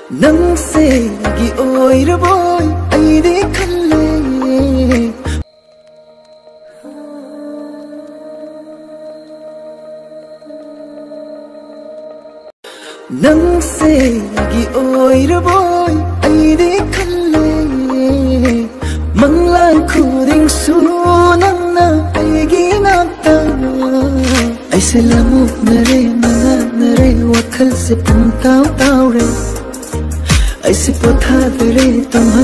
ꯅꯪꯁꯦ ꯑꯩꯒꯤ ꯑꯣꯏꯔꯕꯣꯏ ꯑꯩꯗꯤ ꯈꯜꯂꯦ ꯅꯪꯁꯦ ꯑꯩꯒꯤ ꯑꯣꯏꯔꯕꯣꯏ ꯑꯩꯗꯤ ꯈꯜꯂꯦ ꯃꯪꯂꯥꯟ ꯈꯨꯗꯤꯡꯁꯨ ꯅꯪꯅ ꯑꯩꯒꯤ ꯉꯥꯛꯇ ꯑꯩꯁꯦ ꯂꯥꯃꯨꯛꯅꯔꯦ ꯃꯉꯥꯛꯅꯔꯦ ꯋꯥꯈꯜꯁꯦ ꯄꯨꯡꯇꯥꯎ ꯇꯥꯎꯔꯦ ꯑꯩꯁꯦ ꯄꯣꯊꯥꯗꯔꯦ ꯇꯨꯝꯍꯟ